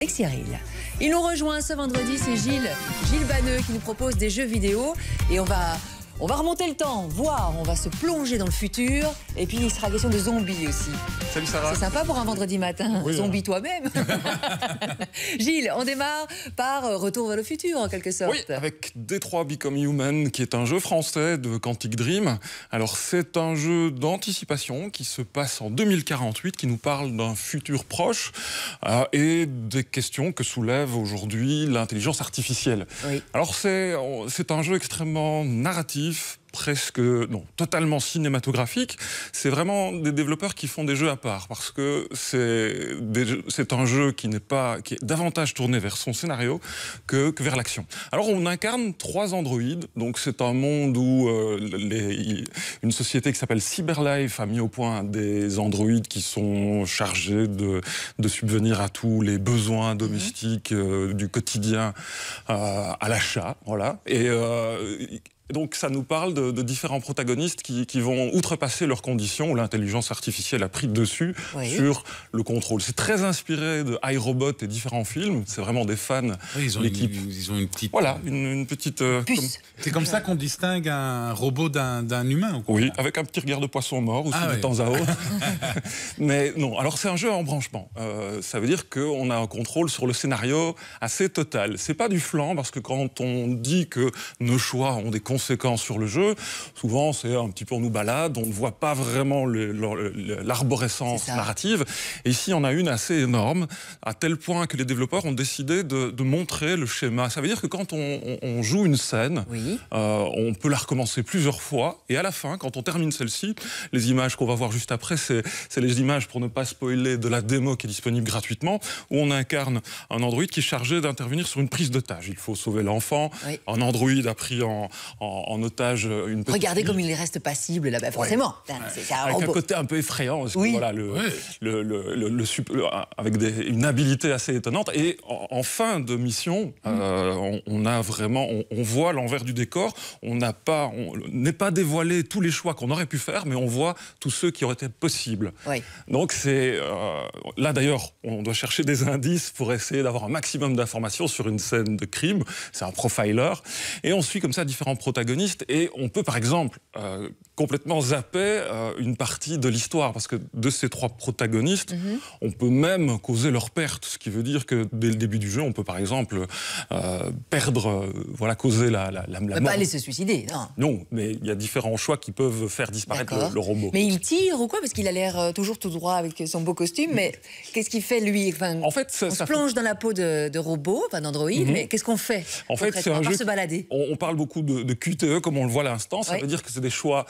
avec Cyril. Il nous rejoint ce vendredi, c'est Gilles Banneux qui nous propose des jeux vidéo et on va remonter le temps, voir, on va se plonger dans le futur et puis il sera question de zombies aussi. Salut Sarah. C'est sympa pour un vendredi matin, oui, zombie toi-même. Gilles, on démarre par Retour vers le futur en quelque sorte. Oui, avec Detroit Become Human, qui est un jeu français de Quantic Dream. Alors c'est un jeu d'anticipation qui se passe en 2048, qui nous parle d'un futur proche et des questions que soulève aujourd'hui l'intelligence artificielle. Oui. Alors c'est un jeu extrêmement narratif, presque, non, totalement cinématographique. C'est vraiment des développeurs qui font des jeux à part, parce que c'est un jeu qui est davantage tourné vers son scénario que vers l'action. Alors on incarne 3 androïdes, donc c'est un monde où une société qui s'appelle CyberLife a mis au point des androïdes qui sont chargés de subvenir à tous les besoins domestiques du quotidien à l'achat, voilà. Donc ça nous parle de différents protagonistes qui vont outrepasser leurs conditions où l'intelligence artificielle a pris le dessus sur le contrôle. C'est très inspiré de iRobot et différents films. C'est vraiment des fans. Oui, ils ont une petite... Voilà, une petite... C'est comme ça qu'on distingue un robot d'un humain, quoi. Oui, avec un petit regard de poisson mort aussi de temps à autre. Mais non, alors c'est un jeu en branchement. Ça veut dire qu'on a un contrôle sur le scénario assez total. C'est pas du flan, parce que quand on dit que nos choix ont des conséquences sur le jeu, souvent c'est un petit peu on nous balade, on ne voit pas vraiment l'arborescence narrative. Et ici on a une assez énorme, à tel point que les développeurs ont décidé de montrer le schéma. Ça veut dire que quand on joue une scène, on peut la recommencer plusieurs fois, et à la fin, quand on termine celle-ci, les images qu'on va voir juste après, c'est les images, pour ne pas spoiler, de la démo qui est disponible gratuitement, où on incarne un androïde qui est chargé d'intervenir sur une prise d'otage. Il faut sauver l'enfant, un androïde a pris en otage une petite... Regardez comme il reste passible là-bas, forcément. C'est un avec robot. un côté un peu effrayant, parce que voilà, avec une habilité assez étonnante. Et en fin de mission, on a vraiment, on voit l'envers du décor. On n'est pas dévoilé tous les choix qu'on aurait pu faire, mais on voit tous ceux qui auraient été possibles. Donc c'est là d'ailleurs, on doit chercher des indices pour essayer d'avoir un maximum d'informations sur une scène de crime. C'est un profiler, et on suit comme ça différents protagonistes, et on peut par exemple complètement zapper une partie de l'histoire, parce que de ces 3 protagonistes, on peut même causer leur perte, ce qui veut dire que dès le début du jeu, on peut par exemple perdre, causer la mort. Pas aller se suicider, non. Non, mais il y a différents choix qui peuvent faire disparaître le robot. Mais il tire ou quoi? Parce qu'il a l'air toujours tout droit avec son beau costume, mais qu'est-ce qu'il fait lui? En fait, on se plonge dans la peau de robot, enfin d'androïde, mais qu'est-ce qu'on fait? En fait, c'est un jeu, se balader. On parle beaucoup de QTE, comme on le voit à l'instant. Ça veut dire que c'est des choix,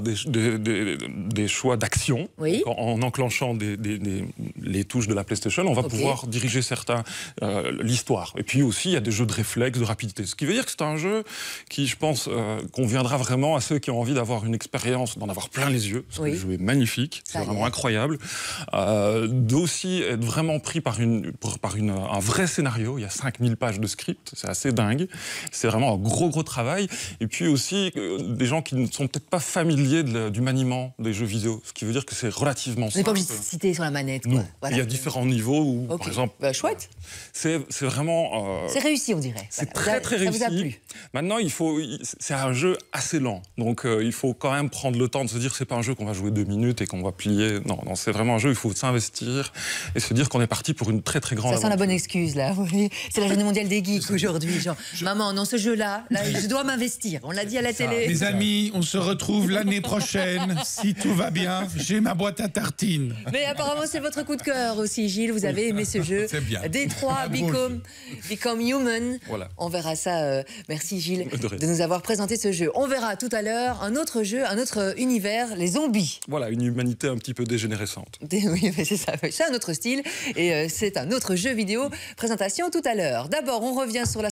des choix d'action. En enclenchant les touches de la PlayStation, on va pouvoir diriger l'histoire. Et puis aussi, il y a des jeux de réflexe, de rapidité. Ce qui veut dire que c'est un jeu qui, je pense, conviendra vraiment à ceux qui ont envie d'avoir une expérience, d'en avoir plein les yeux, parce que le jeu est magnifique, c'est vraiment incroyable. D'aussi être vraiment pris par un vrai scénario. Il y a 5000 pages de script, c'est assez dingue. C'est vraiment un gros travail. Et puis aussi, des gens qui ne sont peut-être pas familiers du maniement des jeux vidéo, ce qui veut dire que c'est relativement simple. On n'est pas obligé de citer sur la manette, quoi. Non. Voilà. Il y a différents niveaux où, par exemple... chouette. C'est vraiment... c'est réussi, on dirait. C'est très réussi. Ça vous a plu? Maintenant, c'est un jeu assez lent. Donc, il faut quand même prendre le temps de se dire que c'est pas un jeu qu'on va jouer 2 minutes et qu'on va plier. Non, c'est vraiment un jeu, il faut s'investir et se dire qu'on est parti pour une très grande aventure. Ça sent la bonne excuse, là. C'est la journée mondiale des geeks aujourd'hui. Genre, maman, dans ce jeu-là, je dois m'investir. On l'a dit à la télé. Les amis, on se retrouve l'année prochaine. Si tout va bien, j'ai ma boîte à tartines. Mais apparemment, c'est votre coup de cœur aussi, Gilles. Vous avez aimé ce jeu. C'est bien. Detroit Become Human. Voilà. On verra ça. Merci, Gilles, de nous avoir présenté ce jeu. On verra tout à l'heure un autre jeu, un autre univers, les zombies. Voilà, une humanité un petit peu dégénérescente. Oui, c'est ça. C'est un autre style et c'est un autre jeu vidéo. Présentation tout à l'heure. D'abord, on revient sur la